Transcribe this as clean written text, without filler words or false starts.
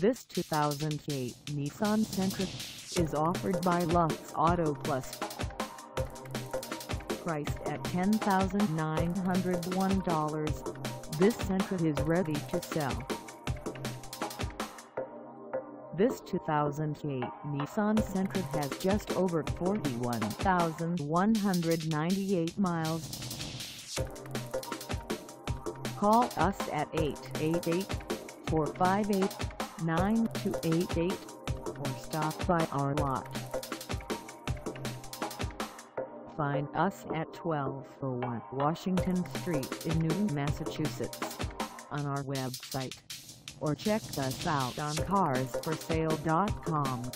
This 2008 Nissan Sentra is offered by Lux Auto Plus. Priced at $10,901, this Sentra is ready to sell. This 2008 Nissan Sentra has just over 41,198 miles. Call us at 888-458-9288 or stop by our lot. Find us at 1201 Washington Street in Newton, Massachusetts, on our website, or check us out on carsforsale.com.